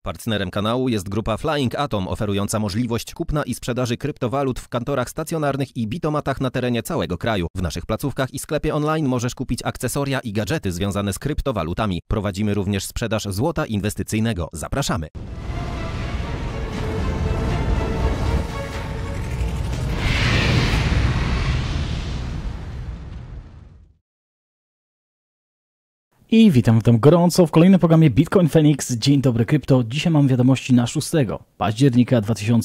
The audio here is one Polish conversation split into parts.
Partnerem kanału jest grupa Flying Atom, oferująca możliwość kupna i sprzedaży kryptowalut w kantorach stacjonarnych i bitomatach na terenie całego kraju. W naszych placówkach i sklepie online możesz kupić akcesoria i gadżety związane z kryptowalutami. Prowadzimy również sprzedaż złota inwestycyjnego. Zapraszamy! I witam gorąco w kolejnym programie Bitcoin Phoenix. Dzień dobry krypto. Dzisiaj mam wiadomości na 6 października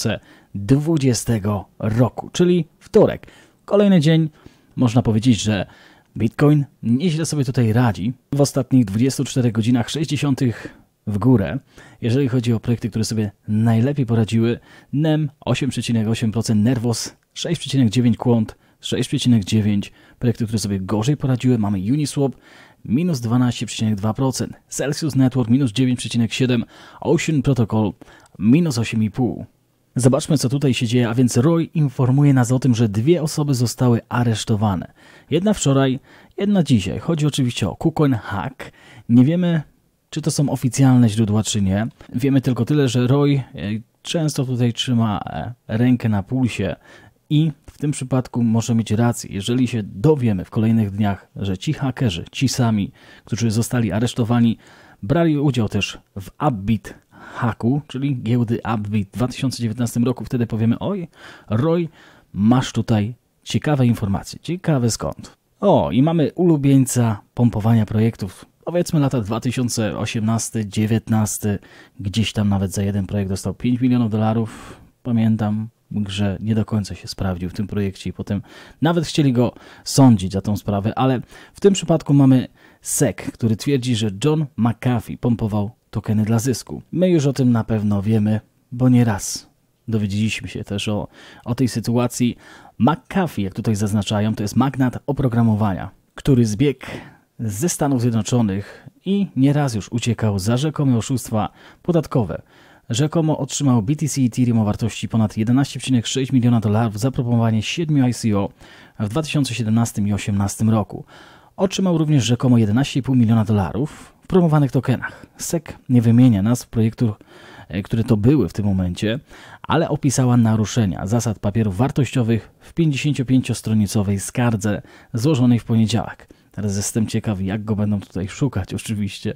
2020 roku, czyli wtorek. Kolejny dzień. Można powiedzieć, że Bitcoin nieźle sobie tutaj radzi. W ostatnich 24 godzinach 60 w górę. Jeżeli chodzi o projekty, które sobie najlepiej poradziły, NEM 8,8%, Nervos 6,9%, Quant 6,9%. Projekty, które sobie gorzej poradziły, mamy Uniswap minus 12,2%, Celsius Network minus 9,7%, Ocean Protocol minus 8,5%. Zobaczmy, co tutaj się dzieje, a więc Roy informuje nas o tym, że 2 osoby zostały aresztowane. Jedna wczoraj, jedna dzisiaj. Chodzi oczywiście o KuCoin Hack. Nie wiemy, czy to są oficjalne źródła, czy nie. Wiemy tylko tyle, że Roy często tutaj trzyma rękę na pulsie i w tym przypadku może mieć rację. Jeżeli się dowiemy w kolejnych dniach, że ci hakerzy, ci sami, którzy zostali aresztowani, brali udział też w Upbit hacku, czyli giełdy Upbit w 2019 roku, wtedy powiemy: oj, Roy, masz tutaj ciekawe informacje. Ciekawe skąd. O, i mamy ulubieńca pompowania projektów. Powiedzmy lata 2018-19, gdzieś tam nawet za jeden projekt dostał $5 milionów. Pamiętam, że nie do końca się sprawdził w tym projekcie i potem nawet chcieli go sądzić za tą sprawę, ale w tym przypadku mamy SEC, który twierdzi, że John McAfee pompował tokeny dla zysku. My już o tym na pewno wiemy, bo nieraz dowiedzieliśmy się też o tej sytuacji. McAfee, jak tutaj zaznaczają, to jest magnat oprogramowania, który zbiegł ze Stanów Zjednoczonych i nieraz już uciekał za rzekome oszustwa podatkowe. Rzekomo otrzymał BTC Ethereum o wartości ponad $11,6 miliona za proponowanie 7 ICO w 2017 i 2018 roku. Otrzymał również rzekomo $11,5 miliona w promowanych tokenach. SEC nie wymienia nazw projektów, które to były w tym momencie, ale opisała naruszenia zasad papierów wartościowych w 55-stronicowej skardze złożonej w poniedziałek. Teraz jestem ciekaw, jak go będą tutaj szukać oczywiście,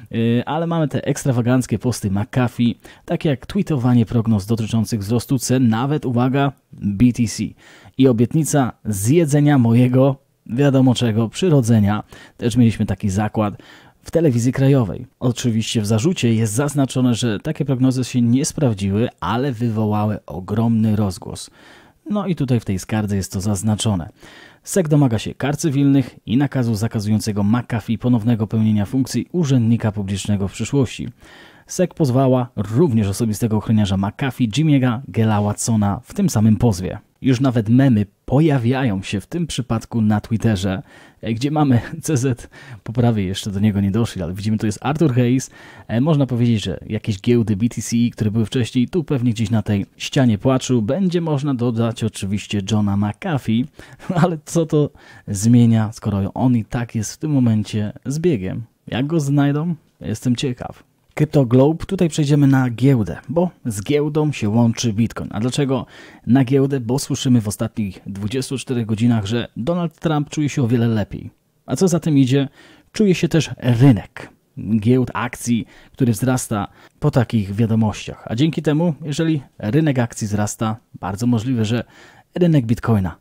ale mamy te ekstrawaganckie posty McAfee, takie jak tweetowanie prognoz dotyczących wzrostu cen, nawet, uwaga, BTC i obietnica zjedzenia mojego, wiadomo czego, przyrodzenia. Też mieliśmy taki zakład w telewizji krajowej. Oczywiście w zarzucie jest zaznaczone, że takie prognozy się nie sprawdziły, ale wywołały ogromny rozgłos. No i tutaj w tej skardze jest to zaznaczone. SEC domaga się kar cywilnych i nakazu zakazującego McAfee ponownego pełnienia funkcji urzędnika publicznego w przyszłości. SEC pozwała również osobistego ochroniarza McAfee, Jimmy'ego Gela Watsona w tym samym pozwie. Już nawet memy pojawiają się w tym przypadku na Twitterze, gdzie mamy CZ, po prawej jeszcze do niego nie doszli, ale widzimy, to jest Arthur Hayes. Można powiedzieć, że jakieś giełdy BTC, które były wcześniej, tu pewnie gdzieś na tej ścianie płaczu, będzie można dodać oczywiście Johna McAfee, ale co to zmienia, skoro on i tak jest w tym momencie zbiegiem? Jak go znajdą? Jestem ciekaw. Crypto Globe, tutaj przejdziemy na giełdę, bo z giełdą się łączy Bitcoin. A dlaczego na giełdę? Bo słyszymy w ostatnich 24 godzinach, że Donald Trump czuje się o wiele lepiej. A co za tym idzie? Czuje się też rynek giełd, akcji, który wzrasta po takich wiadomościach. A dzięki temu, jeżeli rynek akcji wzrasta, bardzo możliwe, że rynek Bitcoina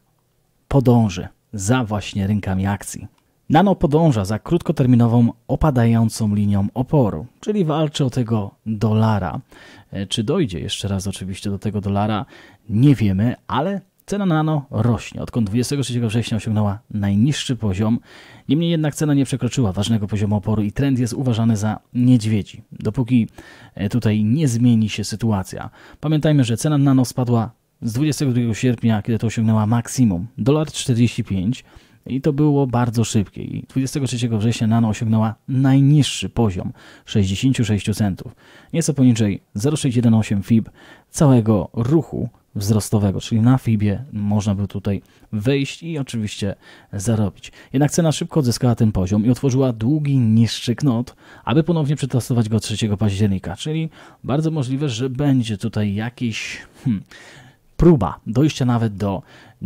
podąży za właśnie rynkami akcji. Nano podąża za krótkoterminową, opadającą linią oporu, czyli walczy o tego dolara. Czy dojdzie jeszcze raz oczywiście do tego dolara, nie wiemy, ale cena Nano rośnie. Odkąd 23 września osiągnęła najniższy poziom, niemniej jednak cena nie przekroczyła ważnego poziomu oporu i trend jest uważany za niedźwiedzi, dopóki tutaj nie zmieni się sytuacja. Pamiętajmy, że cena Nano spadła z 22 sierpnia, kiedy to osiągnęła maksimum, $1,45. I to było bardzo szybkie. I 23 września Nano osiągnęła najniższy poziom 66 centów. Nieco poniżej 0,618 FIB całego ruchu wzrostowego, czyli na FIB-ie można by tutaj wejść i oczywiście zarobić. Jednak cena szybko odzyskała ten poziom i otworzyła długi, niższy knot, aby ponownie przetestować go 3 października, czyli bardzo możliwe, że będzie tutaj jakiś próba dojścia nawet do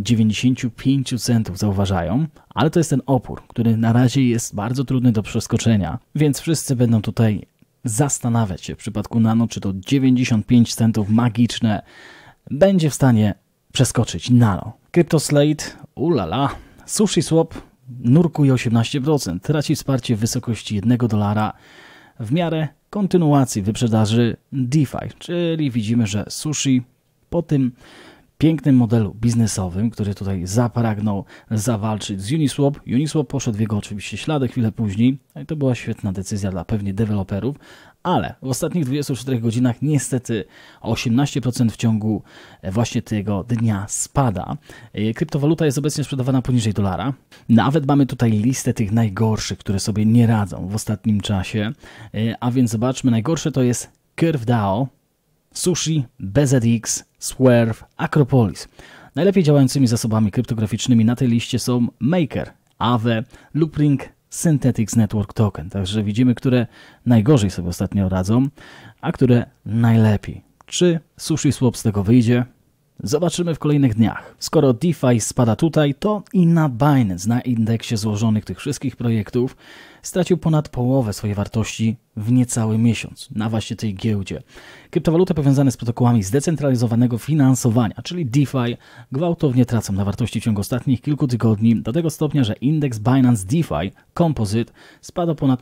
95 centów, zauważają, ale to jest ten opór, który na razie jest bardzo trudny do przeskoczenia, więc wszyscy będą tutaj zastanawiać się w przypadku Nano, czy to 95 centów magiczne będzie w stanie przeskoczyć Nano. CryptoSlate, ulala, SushiSwap nurkuje 18%, traci wsparcie w wysokości $1 w miarę kontynuacji wyprzedaży DeFi, czyli widzimy, że Sushi po tym pięknym modelu biznesowym, który tutaj zapragnął zawalczyć z Uniswap. Uniswap poszedł w jego oczywiście ślady chwilę później i to była świetna decyzja dla pewnie deweloperów, ale w ostatnich 24 godzinach niestety o 18% w ciągu właśnie tego dnia spada. Kryptowaluta jest obecnie sprzedawana poniżej $1. Nawet mamy tutaj listę tych najgorszych, które sobie nie radzą w ostatnim czasie, a więc zobaczmy, najgorsze to jest CurveDAO, Sushi, BZX, Swerve, Acropolis. Najlepiej działającymi zasobami kryptograficznymi na tej liście są Maker, Aave, Loopring, Synthetics Network Token. Także widzimy, które najgorzej sobie ostatnio radzą, a które najlepiej. Czy SushiSwap z tego wyjdzie? Zobaczymy w kolejnych dniach. Skoro DeFi spada tutaj, to i na Binance, na indeksie złożonych tych wszystkich projektów, stracił ponad połowę swojej wartości w niecały miesiąc na właśnie tej giełdzie. Kryptowaluty powiązane z protokołami zdecentralizowanego finansowania, czyli DeFi, gwałtownie tracą na wartości w ciągu ostatnich kilku tygodni, do tego stopnia, że indeks Binance DeFi Composite spadł ponad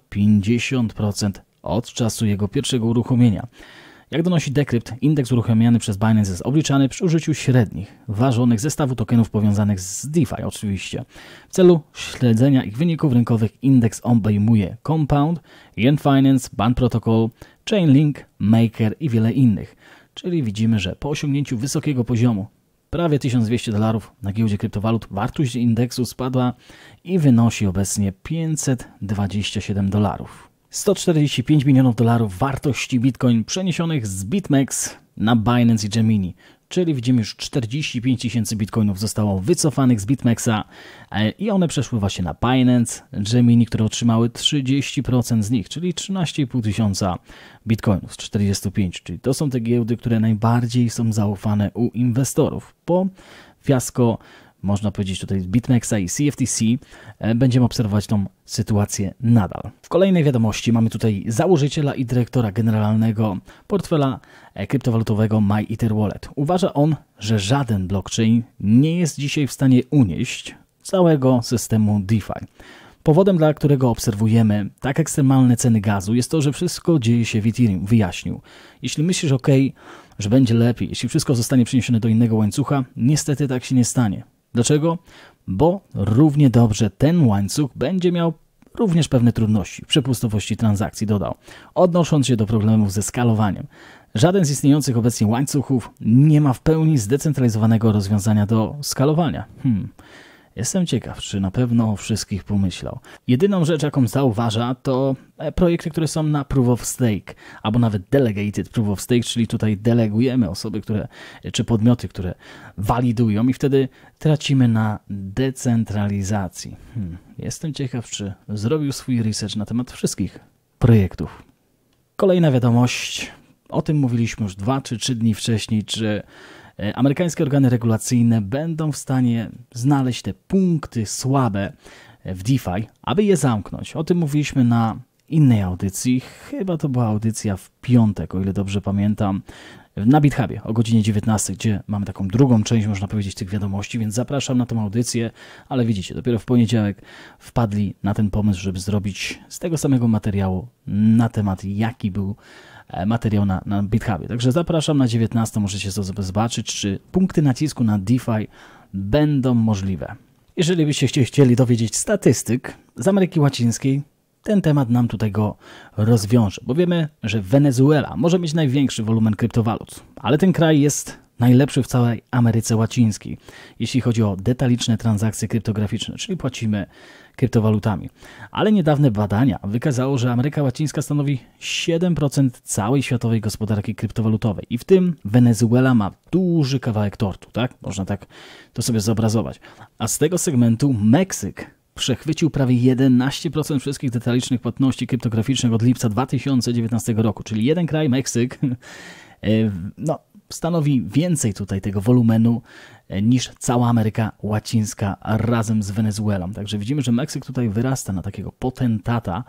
50% od czasu jego pierwszego uruchomienia. Jak donosi Decrypt, indeks uruchamiany przez Binance jest obliczany przy użyciu średnich, ważonych zestawu tokenów powiązanych z DeFi oczywiście. W celu śledzenia ich wyników rynkowych indeks obejmuje Compound, Yen Finance, Band Protocol, Chainlink, Maker i wiele innych. Czyli widzimy, że po osiągnięciu wysokiego poziomu, prawie $1200 na giełdzie kryptowalut, wartość indeksu spadła i wynosi obecnie $527. $145 milionów wartości Bitcoin przeniesionych z BitMEX na Binance i Gemini, czyli widzimy już 45 tysięcy bitcoinów zostało wycofanych z BitMEXa i one przeszły właśnie na Binance, Gemini, które otrzymały 30% z nich, czyli 13,5 tysiąca bitcoinów z 45, czyli to są te giełdy, które najbardziej są zaufane u inwestorów. Po fiasko, można powiedzieć tutaj BitMEXa i CFTC, będziemy obserwować tą sytuację nadal. W kolejnej wiadomości mamy tutaj założyciela i dyrektora generalnego portfela kryptowalutowego MyEtherWallet. Uważa on, że żaden blockchain nie jest dzisiaj w stanie unieść całego systemu DeFi. Powodem, dla którego obserwujemy tak ekstremalne ceny gazu, jest to, że wszystko dzieje się w Ethereum, wyjaśnił. Jeśli myślisz, że będzie lepiej, jeśli wszystko zostanie przeniesione do innego łańcucha, niestety tak się nie stanie. Dlaczego? Bo równie dobrze ten łańcuch będzie miał również pewne trudności w przepustowości transakcji, dodał, odnosząc się do problemów ze skalowaniem. Żaden z istniejących obecnie łańcuchów nie ma w pełni zdecentralizowanego rozwiązania do skalowania. Jestem ciekaw, czy na pewno o wszystkich pomyślał. Jedyną rzecz, jaką zauważa, to projekty, które są na Proof of Stake, albo nawet Delegated Proof of Stake, czyli tutaj delegujemy osoby, czy podmioty, które walidują i wtedy tracimy na decentralizacji. Jestem ciekaw, czy zrobił swój research na temat wszystkich projektów. Kolejna wiadomość, o tym mówiliśmy już 2 czy 3 dni wcześniej, czy amerykańskie organy regulacyjne będą w stanie znaleźć te punkty słabe w DeFi, aby je zamknąć. O tym mówiliśmy na innej audycji, chyba to była audycja w piątek, o ile dobrze pamiętam, na BitHubie o godzinie 19, gdzie mamy taką drugą część, można powiedzieć, tych wiadomości, więc zapraszam na tą audycję, ale widzicie, dopiero w poniedziałek wpadli na ten pomysł, żeby zrobić z tego samego materiału na temat, jaki był materiał na BitHubie. Także zapraszam na 19, możecie sobie zobaczyć, czy punkty nacisku na DeFi będą możliwe. Jeżeli byście chcieli dowiedzieć statystyk z Ameryki Łacińskiej, ten temat nam tutaj go rozwiąże, bo wiemy, że Wenezuela może mieć największy wolumen kryptowalut, ale ten kraj jest najlepszy w całej Ameryce Łacińskiej, jeśli chodzi o detaliczne transakcje kryptograficzne, czyli płacimy kryptowalutami. Ale niedawne badania wykazało, że Ameryka Łacińska stanowi 7% całej światowej gospodarki kryptowalutowej i w tym Wenezuela ma duży kawałek tortu, tak? Można tak to sobie zobrazować. A z tego segmentu Meksyk przechwycił prawie 11% wszystkich detalicznych płatności kryptograficznych od lipca 2019 roku, czyli jeden kraj, Meksyk, stanowi więcej tutaj tego wolumenu niż cała Ameryka Łacińska razem z Wenezuelą. Także widzimy, że Meksyk tutaj wyrasta na takiego potentata,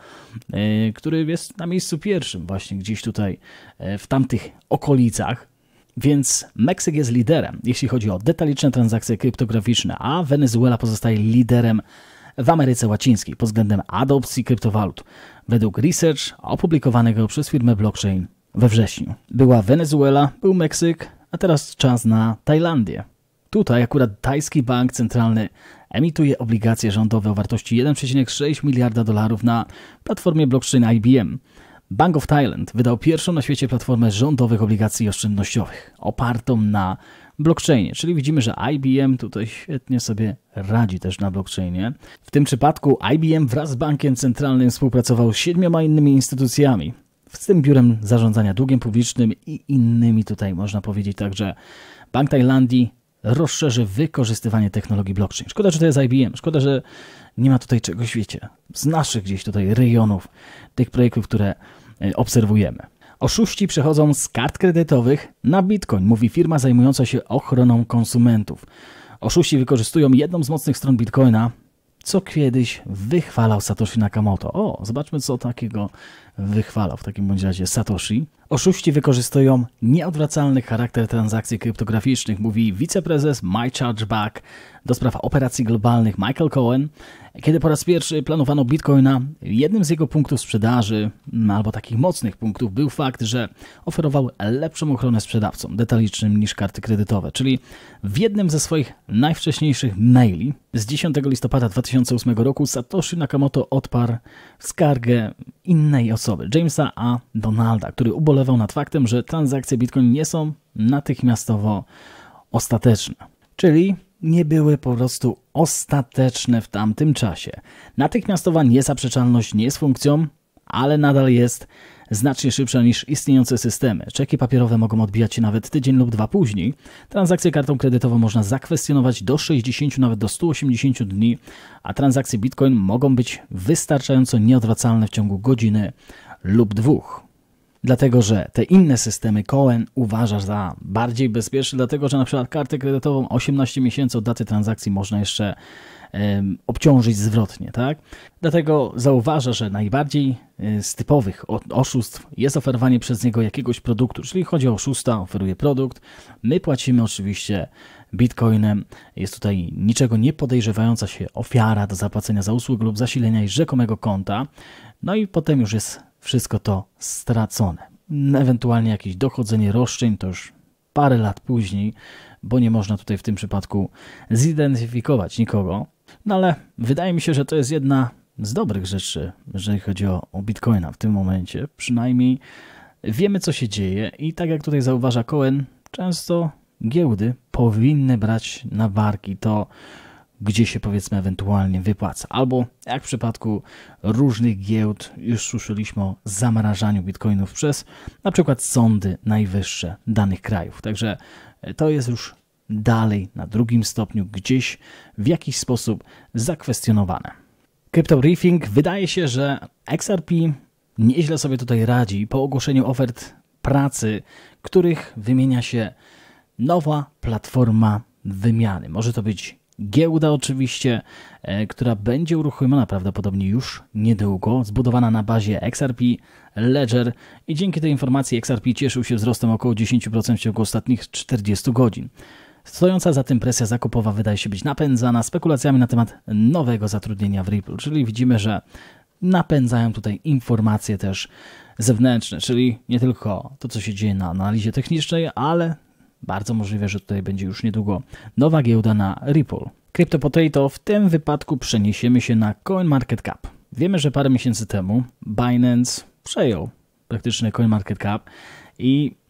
który jest na miejscu pierwszym właśnie gdzieś tutaj w tamtych okolicach. Więc Meksyk jest liderem, jeśli chodzi o detaliczne transakcje kryptograficzne, a Wenezuela pozostaje liderem w Ameryce Łacińskiej pod względem adopcji kryptowalut. Według research opublikowanego przez firmę Blockchain we wrześniu. Była Wenezuela, był Meksyk, a teraz czas na Tajlandię. Tutaj akurat tajski bank centralny emituje obligacje rządowe o wartości 1,6 miliarda dolarów na platformie blockchain IBM. Bank of Thailand wydał pierwszą na świecie platformę rządowych obligacji oszczędnościowych opartą na blockchainie, czyli widzimy, że IBM tutaj świetnie sobie radzi też na blockchainie. W tym przypadku IBM wraz z bankiem centralnym współpracował z 7 innymi instytucjami, w tym biurem zarządzania długiem publicznym i innymi tutaj można powiedzieć także Bank Tajlandii rozszerzy wykorzystywanie technologii blockchain. Szkoda, że to jest IBM, szkoda, że nie ma tutaj czegoś, wiecie, z naszych gdzieś tutaj rejonów, tych projektów, które obserwujemy. Oszuści przechodzą z kart kredytowych na Bitcoin, mówi firma zajmująca się ochroną konsumentów. Oszuści wykorzystują jedną z mocnych stron Bitcoina, co kiedyś wychwalał Satoshi Nakamoto. O, zobaczmy, co takiego wychwalał w takim bądź razie Satoshi. Oszuści wykorzystują nieodwracalny charakter transakcji kryptograficznych, mówi wiceprezes MyChargeback do spraw operacji globalnych Michael Cohen. Kiedy po raz pierwszy planowano Bitcoina, jednym z jego punktów sprzedaży, albo takich mocnych punktów, był fakt, że oferował lepszą ochronę sprzedawcom detalicznym niż karty kredytowe. Czyli w jednym ze swoich najwcześniejszych maili z 10 listopada 2008 roku Satoshi Nakamoto odparł skargę innej osoby, Jamesa A. Donalda, który ubolewał nad faktem, że transakcje Bitcoin nie są natychmiastowo ostateczne. Czyli nie były po prostu ostateczne w tamtym czasie. Natychmiastowa niezaprzeczalność nie jest funkcją, ale nadal jest znacznie szybsza niż istniejące systemy. Czeki papierowe mogą odbijać się nawet tydzień lub dwa później. Transakcje kartą kredytową można zakwestionować do 60, nawet do 180 dni, a transakcje Bitcoin mogą być wystarczająco nieodwracalne w ciągu godziny lub dwóch. Dlatego, że te inne systemy Cohen uważa za bardziej bezpieczne, dlatego, że na przykład kartę kredytową 18 miesięcy od daty transakcji można jeszcze obciążyć zwrotnie, tak? Dlatego zauważa, że najbardziej z typowych oszustw jest oferowanie przez niego jakiegoś produktu, czyli chodzi o oszusta, oferuje produkt, my płacimy oczywiście Bitcoinem, jest tutaj niczego nie podejrzewająca się ofiara do zapłacenia za usługę lub zasilenia rzekomego konta, no i potem już jest wszystko to stracone. Ewentualnie jakieś dochodzenie roszczeń to już parę lat później, bo nie można tutaj w tym przypadku zidentyfikować nikogo. No ale wydaje mi się, że to jest jedna z dobrych rzeczy, jeżeli chodzi o Bitcoina w tym momencie. Przynajmniej wiemy, co się dzieje i tak jak tutaj zauważa Cohen, często giełdy powinny brać na barki to, gdzie się powiedzmy ewentualnie wypłaca. Albo jak w przypadku różnych giełd już słyszeliśmy o zamrażaniu bitcoinów przez na przykład sądy najwyższe danych krajów. Także to jest już dalej na drugim stopniu gdzieś w jakiś sposób zakwestionowane. Crypto Briefing wydaje się, że XRP nieźle sobie tutaj radzi po ogłoszeniu ofert pracy, których wymienia się nowa platforma wymiany. Może to być giełda oczywiście, która będzie uruchomiona prawdopodobnie już niedługo, zbudowana na bazie XRP Ledger i dzięki tej informacji XRP cieszył się wzrostem około 10% w ciągu ostatnich 40 godzin. Stojąca za tym presja zakupowa wydaje się być napędzana spekulacjami na temat nowego zatrudnienia w Ripple, czyli widzimy, że napędzają tutaj informacje też zewnętrzne, czyli nie tylko to, co się dzieje na analizie technicznej, ale bardzo możliwe, że tutaj będzie już niedługo nowa giełda na Ripple. CryptoPotato w tym wypadku przeniesiemy się na CoinMarketCap. Wiemy, że parę miesięcy temu Binance przejął praktycznie CoinMarketCap i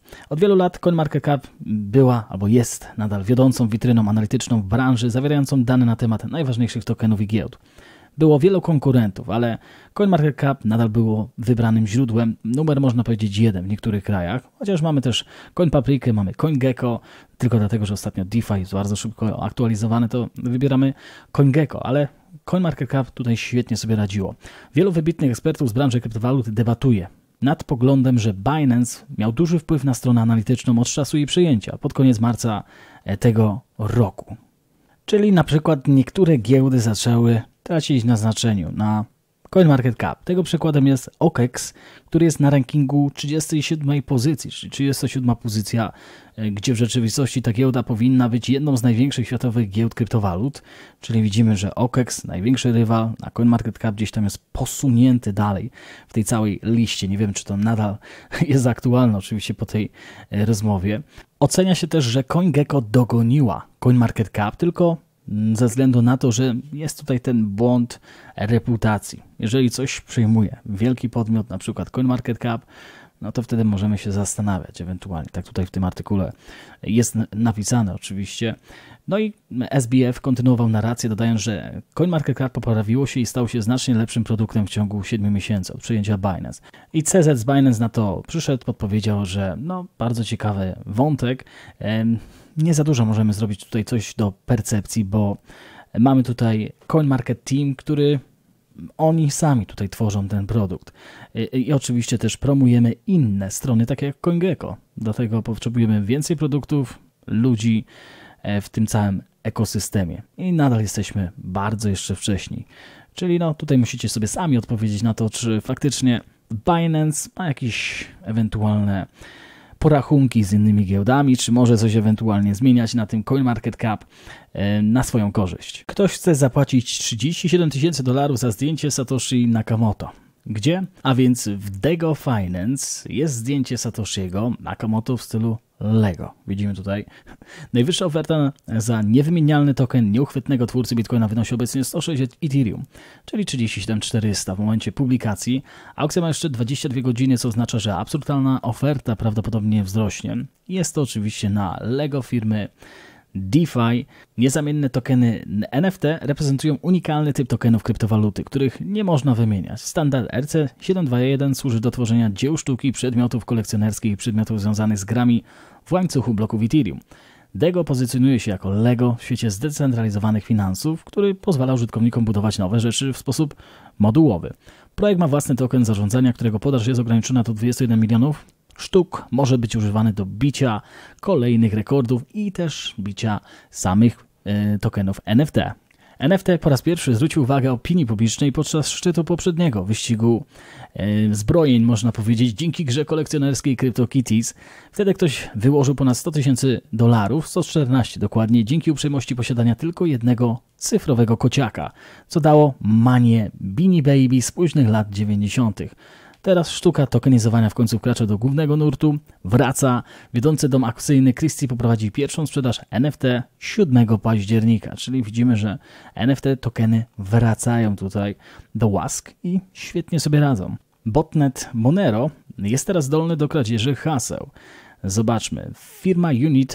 Od wielu lat CoinMarketCap była albo jest nadal wiodącą witryną analityczną w branży zawierającą dane na temat najważniejszych tokenów i giełd. Było wielu konkurentów, ale CoinMarketCap nadal było wybranym źródłem, numer można powiedzieć 1 w niektórych krajach, chociaż mamy też CoinPaprikę, mamy CoinGecko, tylko dlatego, że ostatnio DeFi jest bardzo szybko aktualizowane, to wybieramy CoinGecko, ale CoinMarketCap tutaj świetnie sobie radziło. Wielu wybitnych ekspertów z branży kryptowalut debatuje nad poglądem, że Binance miał duży wpływ na stronę analityczną od czasu jej przyjęcia, pod koniec marca tego roku. Czyli na przykład niektóre giełdy zaczęły tracić na znaczeniu na CoinMarketCap. Tego przykładem jest OKEX, który jest na rankingu 37 pozycji, czyli 37 pozycja, gdzie w rzeczywistości ta giełda powinna być jedną z największych światowych giełd kryptowalut, czyli widzimy, że OKEX, największy rywal na CoinMarketCap, gdzieś tam jest posunięty dalej w tej całej liście. Nie wiem, czy to nadal jest aktualne oczywiście po tej rozmowie. Ocenia się też, że CoinGecko dogoniła CoinMarketCap, tylko ze względu na to, że jest tutaj ten błąd reputacji. Jeżeli coś przyjmuje wielki podmiot, na przykład CoinMarketCap, no to wtedy możemy się zastanawiać ewentualnie. Tak tutaj w tym artykule jest napisane oczywiście. No i SBF kontynuował narrację, dodając, że CoinMarketCap poprawiło się i stał się znacznie lepszym produktem w ciągu 7 miesięcy od przyjęcia Binance. I CZ z Binance na to przyszedł, podpowiedział, że no bardzo ciekawy wątek. Nie za dużo możemy zrobić tutaj coś do percepcji, bo mamy tutaj CoinMarket Team, który oni sami tutaj tworzą ten produkt. I oczywiście też promujemy inne strony, takie jak CoinGecko. Dlatego potrzebujemy więcej produktów, ludzi w tym całym ekosystemie. I nadal jesteśmy bardzo jeszcze wcześniej. Czyli no tutaj musicie sobie sami odpowiedzieć na to, czy faktycznie Binance ma jakieś ewentualne porachunki z innymi giełdami, czy może coś ewentualnie zmieniać na tym CoinMarketCap na swoją korzyść. Ktoś chce zapłacić $37 000 za zdjęcie Satoshi Nakamoto. Gdzie? A więc w Dego Finance jest zdjęcie Satoshiego Nakamoto w stylu Lego. Widzimy tutaj. Najwyższa oferta za niewymienialny token nieuchwytnego twórcy Bitcoina wynosi obecnie 106 Ethereum, czyli 37 400 w momencie publikacji. Aukcja ma jeszcze 22 godziny, co oznacza, że absurdalna oferta prawdopodobnie wzrośnie. Jest to oczywiście na Lego firmy DeFi. Niezamienne tokeny NFT reprezentują unikalny typ tokenów kryptowaluty, których nie można wymieniać. Standard RC721 służy do tworzenia dzieł sztuki, przedmiotów kolekcjonerskich i przedmiotów związanych z grami w łańcuchu bloków Ethereum. Dego pozycjonuje się jako Lego w świecie zdecentralizowanych finansów, który pozwala użytkownikom budować nowe rzeczy w sposób modułowy. Projekt ma własny token zarządzania, którego podaż jest ograniczona do 21 milionów sztuk, może być używany do bicia kolejnych rekordów i też bicia samych tokenów NFT. NFT po raz pierwszy zwrócił uwagę opinii publicznej podczas szczytu poprzedniego wyścigu zbrojeń, można powiedzieć, dzięki grze kolekcjonerskiej CryptoKitties. Wtedy ktoś wyłożył ponad $100 000, 114 dokładnie, dzięki uprzejmości posiadania tylko jednego cyfrowego kociaka, co dało manię Beanie Baby z późnych lat 90. Teraz sztuka tokenizowania w końcu wkracza do głównego nurtu, wraca. Wiodący dom aukcyjny Christie poprowadzi pierwszą sprzedaż NFT 7 października, czyli widzimy, że NFT tokeny wracają tutaj do łask i świetnie sobie radzą. Botnet Monero jest teraz zdolny do kradzieży haseł. Zobaczmy, firma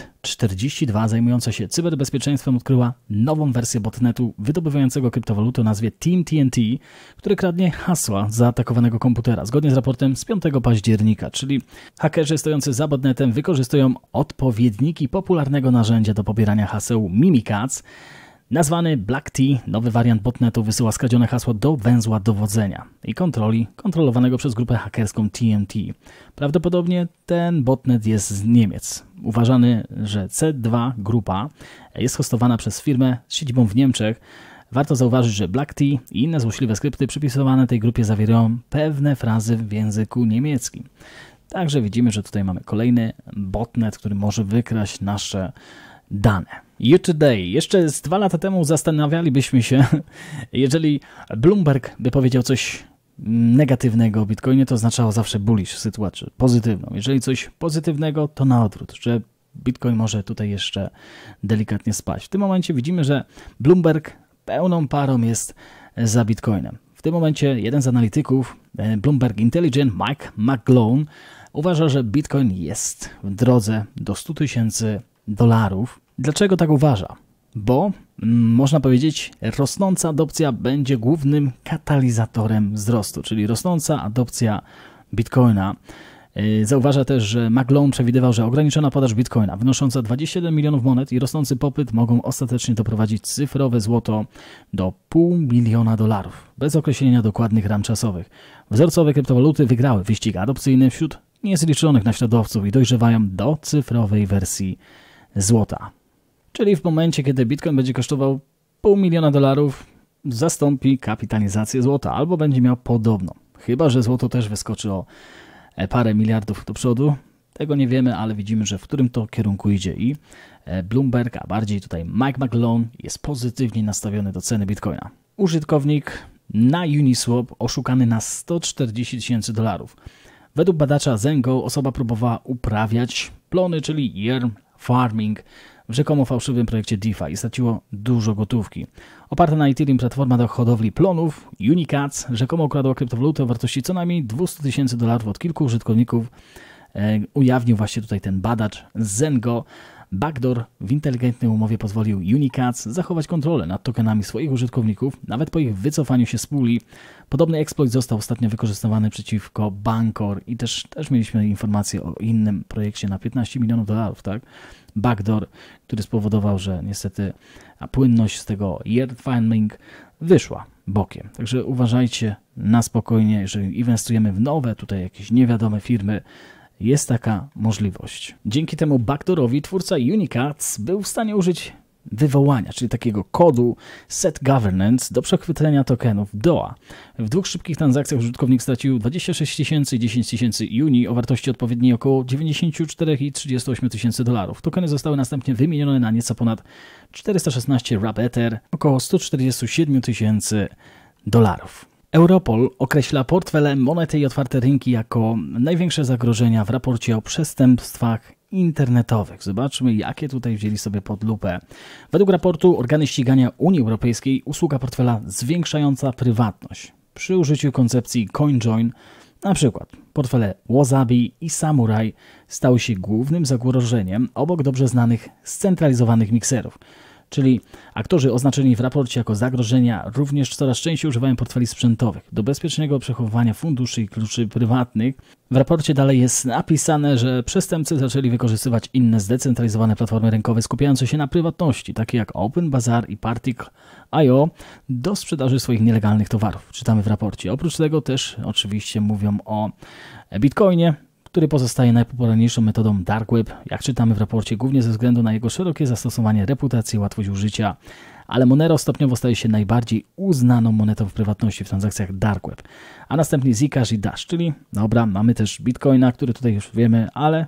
Unit42 zajmująca się cyberbezpieczeństwem odkryła nową wersję botnetu wydobywającego kryptowalutę o nazwie Team TNT, który kradnie hasła zaatakowanego komputera, zgodnie z raportem z 5 października, czyli hakerzy stojący za botnetem wykorzystują odpowiedniki popularnego narzędzia do pobierania haseł Mimikatz. Nazwany Black Tea, nowy wariant botnetu wysyła skradzione hasło do węzła dowodzenia i kontrolowanego przez grupę hakerską TNT. Prawdopodobnie ten botnet jest z Niemiec. Uważany, że C2 grupa jest hostowana przez firmę z siedzibą w Niemczech. Warto zauważyć, że Black Tea i inne złośliwe skrypty przypisywane tej grupie zawierają pewne frazy w języku niemieckim. Także widzimy, że tutaj mamy kolejny botnet, który może wykraść nasze dane. U-Today. Jeszcze z 2 lata temu zastanawialibyśmy się, jeżeli Bloomberg by powiedział coś negatywnego o Bitcoinie, to oznaczało zawsze bullish sytuację, pozytywną. Jeżeli coś pozytywnego, to na odwrót, że Bitcoin może tutaj jeszcze delikatnie spaść. W tym momencie widzimy, że Bloomberg pełną parą jest za Bitcoinem. W tym momencie jeden z analityków Bloomberg Intelligence, Mike McGlone, uważa, że Bitcoin jest w drodze do $100,000. Dlaczego tak uważa? Bo można powiedzieć, rosnąca adopcja będzie głównym katalizatorem wzrostu, czyli rosnąca adopcja Bitcoina. Zauważa też, że McLone przewidywał, że ograniczona podaż Bitcoina wynosząca 27 milionów monet i rosnący popyt mogą ostatecznie doprowadzić cyfrowe złoto do $500,000 bez określenia dokładnych ram czasowych. Wzorcowe kryptowaluty wygrały wyścig adopcyjny wśród niezliczonych naśladowców i dojrzewają do cyfrowej wersji złota. Czyli w momencie, kiedy Bitcoin będzie kosztował $500,000, zastąpi kapitalizację złota albo będzie miał podobną. Chyba że złoto też wyskoczy o parę miliardów do przodu. Tego nie wiemy, ale widzimy, że w którym to kierunku idzie i Bloomberg, a bardziej tutaj Mike McLone jest pozytywnie nastawiony do ceny Bitcoina. Użytkownik na Uniswap oszukany na $140,000. Według badacza Zengo osoba próbowała uprawiać plony, czyli yearn farming w rzekomo fałszywym projekcie DeFi i straciło dużo gotówki. Oparta na Ethereum platforma do hodowli plonów Unicats rzekomo ukradła kryptowalutę o wartości co najmniej $200,000 od kilku użytkowników. Ujawnił właśnie tutaj ten badacz Zengo. Backdoor w inteligentnej umowie pozwolił Unicats zachować kontrolę nad tokenami swoich użytkowników, nawet po ich wycofaniu się z puli. Podobny exploit został ostatnio wykorzystywany przeciwko Bancor i też mieliśmy informację o innym projekcie na $15 milionów, tak? Backdoor, który spowodował, że niestety płynność z tego yearn farming wyszła bokiem. Także uważajcie na spokojnie, jeżeli inwestujemy w nowe, tutaj jakieś niewiadome firmy, jest taka możliwość. Dzięki temu backdoorowi twórca Unicats był w stanie użyć wywołania, czyli takiego kodu set governance do przechwytlenia tokenów DOA. W dwóch szybkich transakcjach użytkownik stracił 26,000 i 10,000 Uni o wartości odpowiedniej około 94 i 38 tysięcy dolarów. Tokeny zostały następnie wymienione na nieco ponad 416 RAP Ether, około 147 tysięcy dolarów. Europol określa portfele, monety i otwarte rynki jako największe zagrożenia w raporcie o przestępstwach internetowych. Zobaczmy, jakie tutaj wzięli sobie pod lupę. Według raportu organy ścigania Unii Europejskiej usługa portfela zwiększająca prywatność. Przy użyciu koncepcji CoinJoin, na przykład portfele Wasabi i Samurai stały się głównym zagrożeniem obok dobrze znanych scentralizowanych mikserów. Czyli aktorzy oznaczeni w raporcie jako zagrożenia również coraz częściej używają portfeli sprzętowych do bezpiecznego przechowywania funduszy i kluczy prywatnych. W raporcie dalej jest napisane, że przestępcy zaczęli wykorzystywać inne zdecentralizowane platformy rynkowe skupiające się na prywatności, takie jak OpenBazaar i Particle.io do sprzedaży swoich nielegalnych towarów. Czytamy w raporcie. Oprócz tego też oczywiście mówią o Bitcoinie, który pozostaje najpopularniejszą metodą dark web, jak czytamy w raporcie, głównie ze względu na jego szerokie zastosowanie, reputację i łatwość użycia, ale Monero stopniowo staje się najbardziej uznaną monetą w prywatności w transakcjach dark web, a następnie Zcash i Dash, czyli dobra, mamy też Bitcoina, który tutaj już wiemy, ale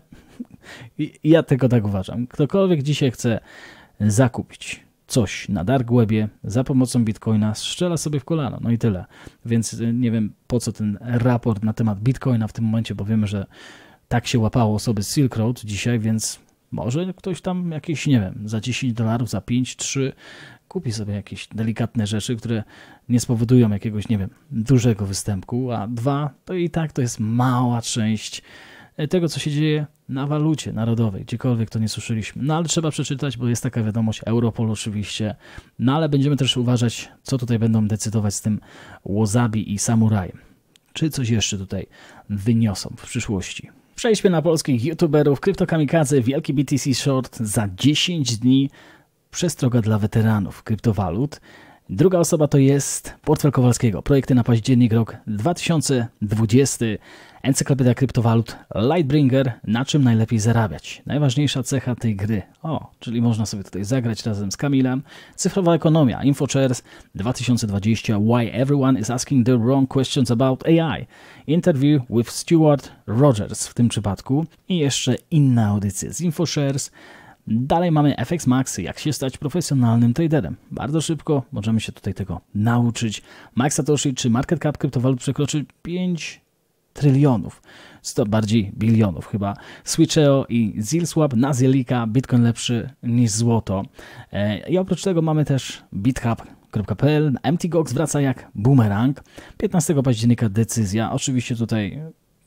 ja tylko tak uważam. Ktokolwiek dzisiaj chce zakupić coś na dark webie za pomocą Bitcoina strzela sobie w kolano, no i tyle. Więc nie wiem, po co ten raport na temat Bitcoina w tym momencie, bo wiemy, że tak się łapało osoby z Silk Road dzisiaj, więc może ktoś tam jakieś, nie wiem, za $10, za 5, 3 kupi sobie jakieś delikatne rzeczy, które nie spowodują jakiegoś, nie wiem, dużego występku, a 2 to i tak to jest mała część tego, co się dzieje na walucie narodowej, gdziekolwiek to nie słyszeliśmy. No ale trzeba przeczytać, bo jest taka wiadomość, Europol oczywiście, no ale będziemy też uważać, co tutaj będą decydować z tym Wasabi i Samurajem. Czy coś jeszcze tutaj wyniosą w przyszłości. Przejdźmy na polskich youtuberów. CryptoKamikadze, wielki BTC Short za 10 dni. Przestroga dla weteranów kryptowalut. Druga osoba to jest portfel Kowalskiego. Projekty na październik rok 2020. Encyklopedia kryptowalut Lightbringer. Na czym najlepiej zarabiać? Najważniejsza cecha tej gry. Czyli można sobie tutaj zagrać razem z Kamilem. Cyfrowa ekonomia. InfoShares 2020. Why everyone is asking the wrong questions about AI. Interview with Stuart Rogers w tym przypadku. I jeszcze inne audycje z InfoShares. Dalej mamy FX Maxy, jak się stać profesjonalnym traderem. Bardzo szybko możemy się tutaj tego nauczyć. Mike Satoshi, czy market cap kryptowalut przekroczy 5 trylionów, 100 bardziej bilionów chyba. Switcheo i ZealSwap na Zielika, Bitcoin lepszy niż złoto. I oprócz tego mamy też BitHub.pl, MTGOX wraca jak boomerang. 15 października decyzja, oczywiście tutaj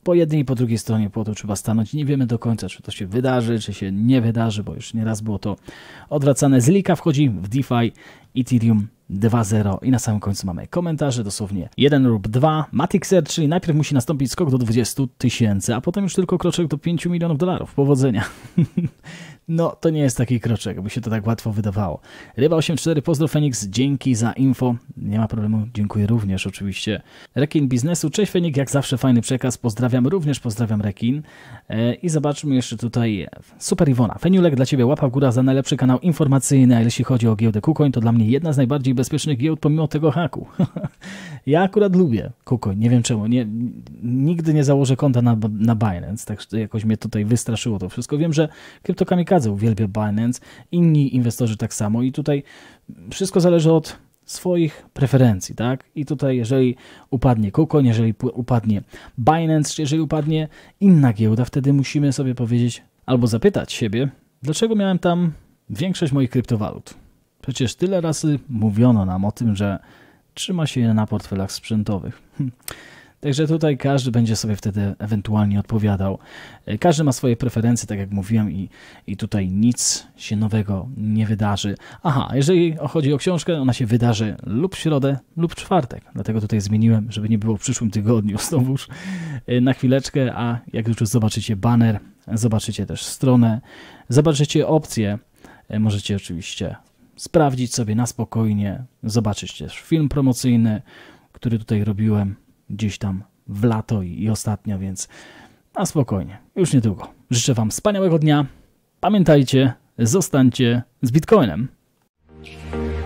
po jednej i po drugiej stronie płotu trzeba stanąć. Nie wiemy do końca, czy to się wydarzy, czy się nie wydarzy, bo już nieraz było to odwracane. Zlika wchodzi w DeFi, Ethereum 2.0 i na samym końcu mamy komentarze, dosłownie 1 lub 2. Matixer, czyli najpierw musi nastąpić skok do 20 000, a potem już tylko kroczek do 5 milionów dolarów. Powodzenia. No, to nie jest taki kroczek, by się to tak łatwo wydawało. Ryba84, pozdro Fenix, dzięki za info. Nie ma problemu, dziękuję również oczywiście. Rekin Biznesu, cześć Fenix, jak zawsze fajny przekaz, pozdrawiam, również pozdrawiam Rekin. I zobaczmy jeszcze tutaj Super Iwona. Feniulek, dla Ciebie łapa w górę za najlepszy kanał informacyjny, a jeśli chodzi o giełdę KuCoin, to dla mnie jedna z najbardziej bezpiecznych giełd pomimo tego haku. Ja akurat lubię KuCoin, nie wiem czemu. Nigdy nie założę konta na Binance, tak jakoś mnie tutaj wystraszyło to wszystko. Wiem, że KryptoKamikadze uwielbia Binance, inni inwestorzy tak samo i tutaj wszystko zależy od swoich preferencji, tak? I tutaj jeżeli upadnie KuCoin, jeżeli upadnie Binance, czy jeżeli upadnie inna giełda, wtedy musimy sobie powiedzieć albo zapytać siebie, dlaczego miałem tam większość moich kryptowalut. Przecież tyle razy mówiono nam o tym, że trzyma się je na portfelach sprzętowych. Także tutaj każdy będzie sobie wtedy ewentualnie odpowiadał. Każdy ma swoje preferencje, tak jak mówiłem i tutaj nic się nowego nie wydarzy. Aha, jeżeli chodzi o książkę, ona się wydarzy lub w środę, lub w czwartek. Dlatego tutaj zmieniłem, żeby nie było w przyszłym tygodniu znowuż na chwileczkę, a jak już zobaczycie banner, zobaczycie też stronę, zobaczycie opcje, możecie oczywiście sprawdzić sobie na spokojnie, zobaczyć też film promocyjny, który tutaj robiłem gdzieś tam w lato i ostatnio, więc na spokojnie, już niedługo. Życzę Wam wspaniałego dnia. Pamiętajcie, zostańcie z Bitcoinem.